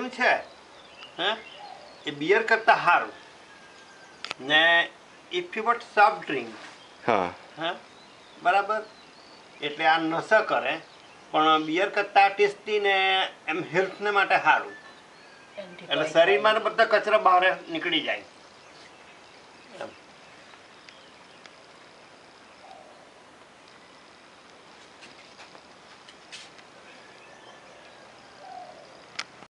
પીવું છે હે એ બિયર કરતા સારું ને if you want soft drink હા બરાબર એટલે આ નશા કરે પણ બિયર કરતા ટેસ્ટી ને એમ હેલ્થને માટે સારું એટલે શરીરમાં બધા કચરા બહાર નીકળી જાય